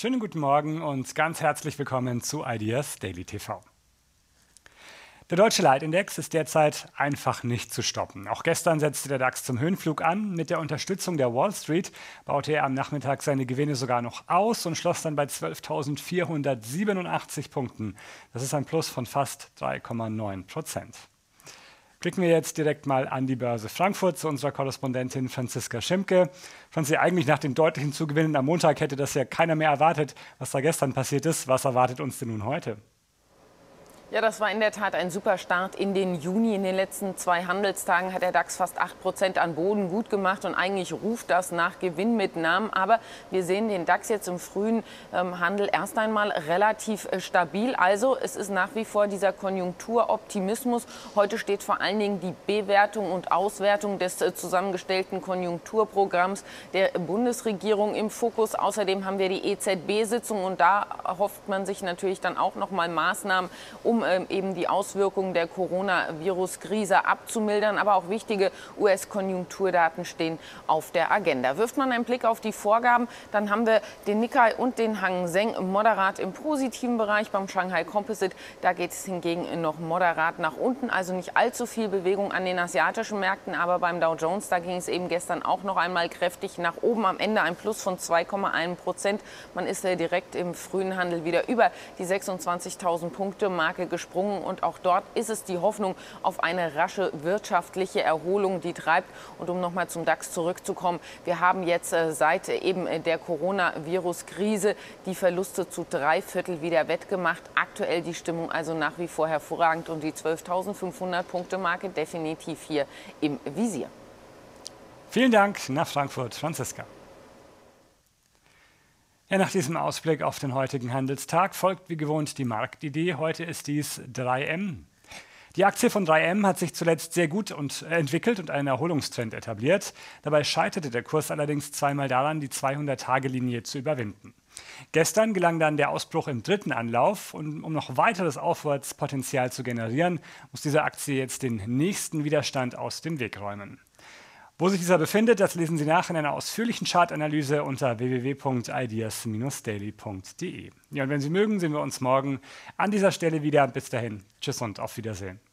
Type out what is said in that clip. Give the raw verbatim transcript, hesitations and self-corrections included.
Schönen guten Morgen und ganz herzlich willkommen zu Ideas Daily T V. Der deutsche Leitindex ist derzeit einfach nicht zu stoppen. Auch gestern setzte der DAX zum Höhenflug an. Mit der Unterstützung der Wall Street baute er am Nachmittag seine Gewinne sogar noch aus und schloss dann bei zwölftausendvierhundertsiebenundachtzig Punkten. Das ist ein Plus von fast drei Komma neun Prozent. Blicken wir jetzt direkt mal an die Börse Frankfurt zu unserer Korrespondentin Franziska Schimke. Franzi, eigentlich nach den deutlichen Zugewinnen am Montag hätte das ja keiner mehr erwartet, was da gestern passiert ist. Was erwartet uns denn nun heute? Ja, das war in der Tat ein super Start in den Juni. In den letzten zwei Handelstagen hat der DAX fast acht Prozent an Boden gut gemacht und eigentlich ruft das nach Gewinnmitnahmen. Aber wir sehen den DAX jetzt im frühen ähm, Handel erst einmal relativ äh, stabil. Also es ist nach wie vor dieser Konjunkturoptimismus. Heute steht vor allen Dingen die Bewertung und Auswertung des äh, zusammengestellten Konjunkturprogramms der Bundesregierung im Fokus. Außerdem haben wir die E Z B-Sitzung und da erhofft man sich natürlich dann auch noch mal Maßnahmen, um eben die Auswirkungen der Coronavirus-Krise abzumildern. Aber auch wichtige U S-Konjunkturdaten stehen auf der Agenda. Wirft man einen Blick auf die Vorgaben, dann haben wir den Nikkei und den Hang Seng moderat im positiven Bereich. Beim Shanghai Composite, da geht es hingegen noch moderat nach unten. Also nicht allzu viel Bewegung an den asiatischen Märkten. Aber beim Dow Jones, da ging es eben gestern auch noch einmal kräftig nach oben. Am Ende ein Plus von zwei Komma eins Prozent. Man ist äh, direkt im frühen Handel wieder über die sechsundzwanzigtausend Punkte Marke gesprungen und auch dort ist es die Hoffnung auf eine rasche wirtschaftliche Erholung, die treibt. Und um nochmal zum DAX zurückzukommen, wir haben jetzt äh, seit eben der Coronavirus-Krise die Verluste zu drei Viertel wieder wettgemacht. Aktuell die Stimmung also nach wie vor hervorragend und die zwölftausendfünfhundert Punkte Marke definitiv hier im Visier. Vielen Dank nach Frankfurt, Franziska. Ja, nach diesem Ausblick auf den heutigen Handelstag folgt wie gewohnt die Marktidee. Heute ist dies drei M. Die Aktie von drei M hat sich zuletzt sehr gut und, äh, entwickelt und einen Erholungstrend etabliert. Dabei scheiterte der Kurs allerdings zweimal daran, die zweihundert-Tage-Linie zu überwinden. Gestern gelang dann der Ausbruch im dritten Anlauf und um noch weiteres Aufwärtspotenzial zu generieren, muss diese Aktie jetzt den nächsten Widerstand aus dem Weg räumen. Wo sich dieser befindet, das lesen Sie nach in einer ausführlichen Chartanalyse unter w w w punkt ideas daily punkt de. Ja, und wenn Sie mögen, sehen wir uns morgen an dieser Stelle wieder. Bis dahin, tschüss und auf Wiedersehen.